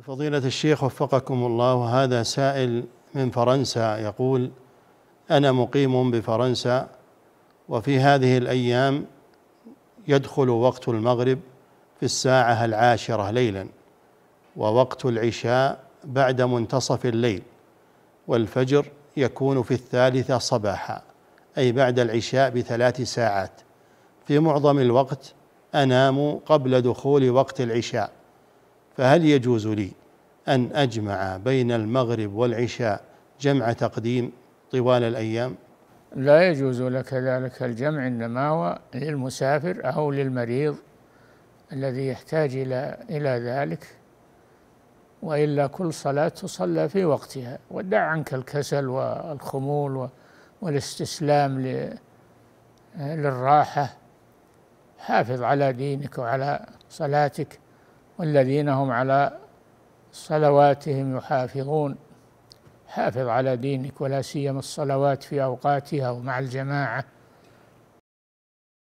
فضيلة الشيخ وفقكم الله، هذا سائل من فرنسا يقول: أنا مقيم بفرنسا، وفي هذه الأيام يدخل وقت المغرب في 10:10 ليلا، ووقت العشاء بعد منتصف الليل، والفجر يكون في 3 صباحا، أي بعد العشاء ب3 ساعات. في معظم الوقت أنام قبل دخول وقت العشاء، فهل يجوز لي أن أجمع بين المغرب والعشاء جمع تقديم طوال الأيام؟ لا يجوز لك ذلك الجمع، إنما هو للمسافر أو للمريض الذي يحتاج إلى ذلك، وإلا كل صلاة تصلى في وقتها. ودع عنك الكسل والخمول والاستسلام للراحة. حافظ على دينك وعلى صلاتك، والذين هم على صلواتهم يحافظون. حافظ على دينك، ولا سيما الصلوات في أوقاتها ومع الجماعة.